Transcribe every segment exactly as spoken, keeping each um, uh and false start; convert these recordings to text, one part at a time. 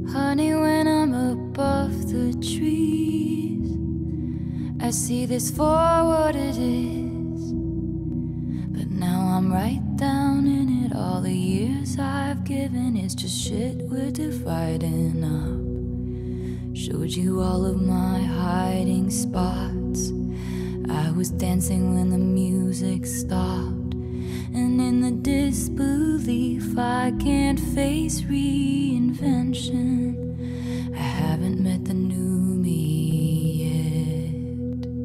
Honey, when I'm above the trees, I see this for what it is. But now I'm right down in it. All the years I've given is just shit we're dividing up. Showed you all of my hiding spots. I was dancing when the music stopped, and in the disbelief I can't face reinvention, I haven't met the new me yet.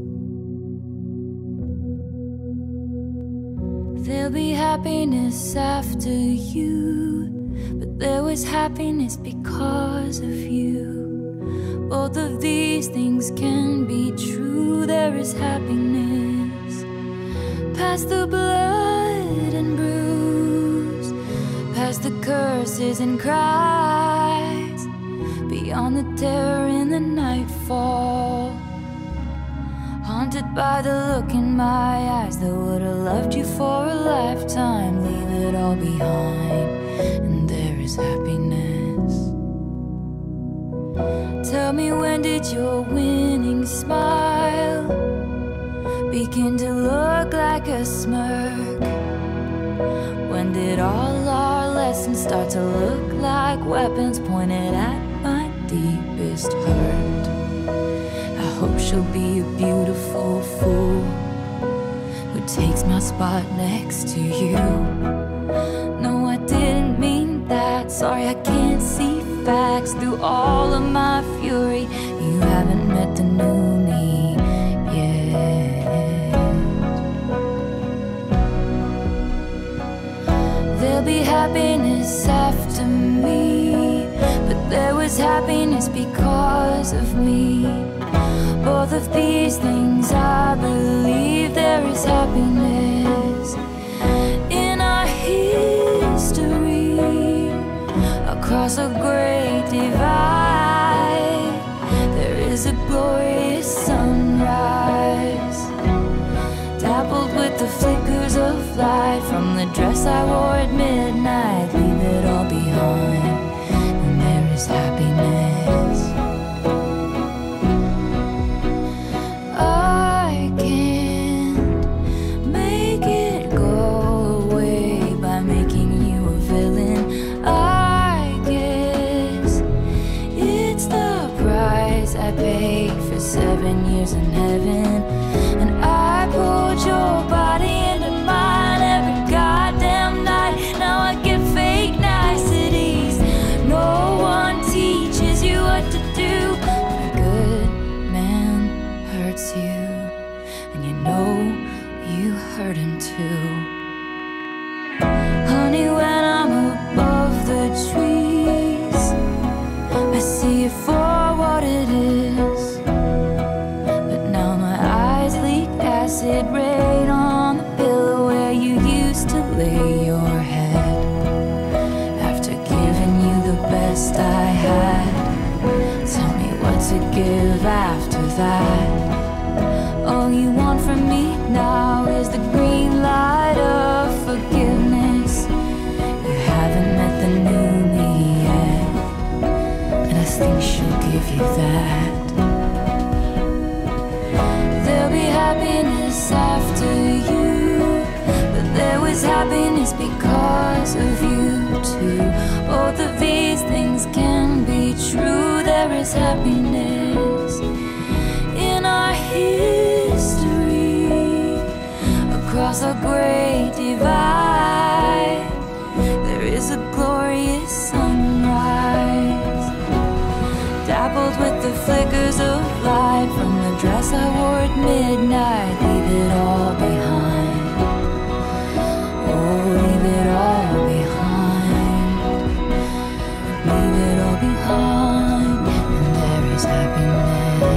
There'll be happiness after you, but there was happiness because of you. Both of these things can be true. There is happiness past the blood and bruise, past the curses and cries, beyond the terror in the nightfall. Haunted by the look in my eyes that would have loved you for a lifetime. Leave it all behind, and there is happiness. Tell me, when did your winning smile begin to look like a smirk? When did all our lessons start to look like weapons pointed at my deepest hurt? I hope she'll be a beautiful fool who takes my spot next to you. No, I didn't mean that. Sorry, I can't see facts through all of my fury. You haven't met the new me yet. There'll be happiness after me, but there was happiness because of me. Both of these things I believe. There is happiness in our history, across a great divide. There is a glorious sunrise, dappled with the flickers of light from the dress I wore at midnight. Leave it all behind, and there is happiness. I can't make it go away by making you a villain. I guess it's the price I paid for seven years in heaven. And I pulled your body into mine every goddamn night. Now I get fake niceties. No one teaches you what to do. A good man hurts you, and you know you hurt him too. Honey, when I'm above the trees, I see it for what it is. But now my eyes leak acid rain on the pillow where you used to lay your head. After giving you the best I had, tell me what to give after that. All you want from me now is the green light of forgiveness. You haven't met the new me yet, and I think she'll give you that. There'll be happiness after you, but there was happiness because of you too. Both of these things can be true. There is happiness in our history, across a great divide. There is a glorious sunrise, dappled with the flickers of light from the dress I wore at midnight. Leave it all behind. Oh, leave it all behind. Leave it all behind, and there is happiness.